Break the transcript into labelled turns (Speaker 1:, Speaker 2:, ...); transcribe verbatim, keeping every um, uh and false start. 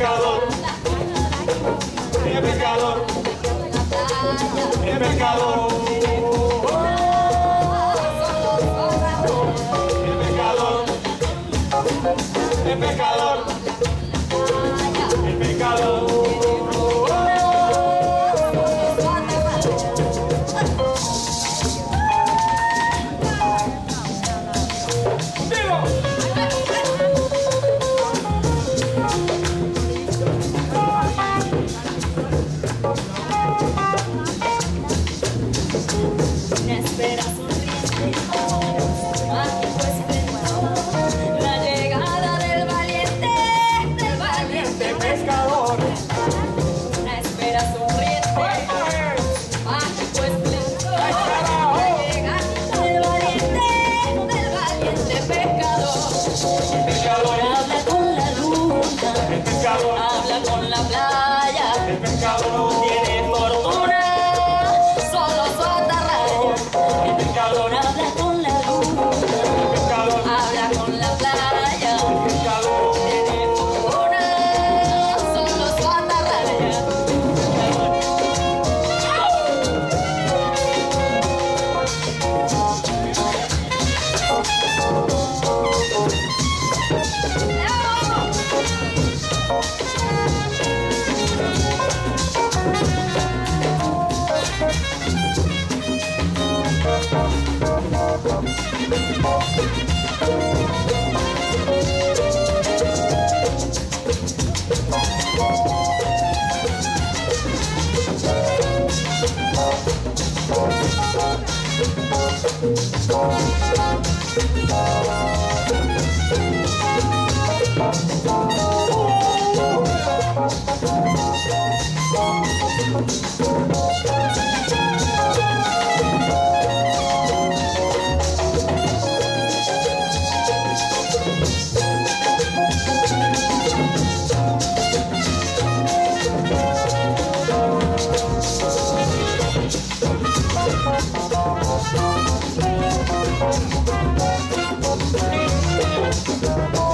Speaker 1: pecador, el pecador, el pecador, el pecador, el pecador, el pecador.
Speaker 2: Espera sonriente, mágico esplendor, la llegada del valiente, del valiente pescador. Una espera sonriente, mágico esplendor, la llegada del valiente, del valiente pescador. El pescador habla con la luna,
Speaker 1: El pescador,
Speaker 2: habla con la playa,
Speaker 1: el pescador,
Speaker 2: tiene fortuna. El pescador habla con la luna,
Speaker 1: el pescador,
Speaker 2: habla con la playa,
Speaker 1: el pescador,
Speaker 2: tiene fortuna, solo su atarraya.
Speaker 1: el pescador.